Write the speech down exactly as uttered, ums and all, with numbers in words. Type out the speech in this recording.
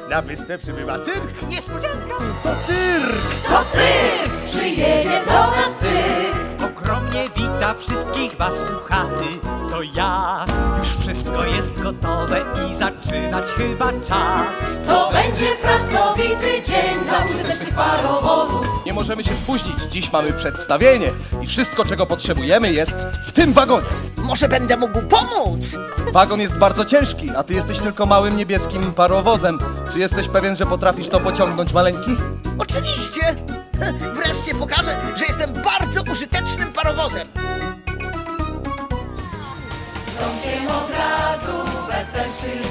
Na wyspę przybywa cyrk. Niespodzianka! To cyrk! To cyrk! Przyjedzie do nas cyrk! Ogromnie wita wszystkich was u chaty. To ja, już wszystko jest gotowe i zaczynać chyba czas. To będzie pracowity dzień dla użytecznych parowozów. Nie możemy się spóźnić, dziś mamy przedstawienie i wszystko, czego potrzebujemy, jest w tym wagonie. Może będę mógł pomóc? Wagon jest bardzo ciężki, a ty jesteś tylko małym niebieskim parowozem. Czy jesteś pewien, że potrafisz to pociągnąć, maleńki? Oczywiście! Wreszcie pokażę, że jestem bardzo użytecznym parowozem. Z rąkiem od razu weselszy